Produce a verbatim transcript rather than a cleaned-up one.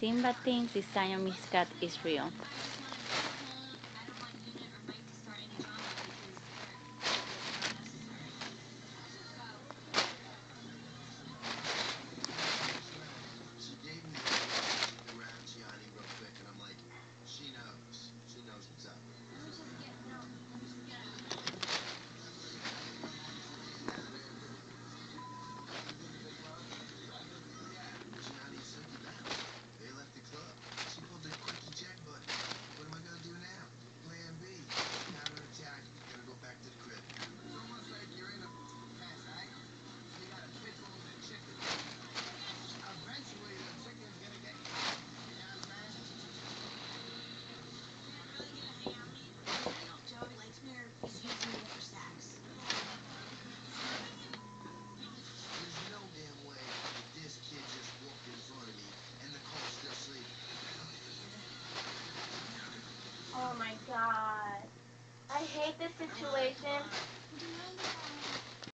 Simba thinks the Siamese cat is real. She gave me the around Gianni real quick, and I'm like, she knows. She knows what's up. Gianni Silky bounced. They left the club. She pulled the quick eject button. What am I gonna do now? Plan B. Counterattack. Gotta go back to the crib. It's almost like you're in a fast, right? You gotta pick over the chicken. Eventually, the chicken's gonna get you. You know what I'm saying? Joe Lexner is using me for sex. There's no damn way that this kid just walked in front of me and the car's still sleeping. Oh my god. I hate this situation.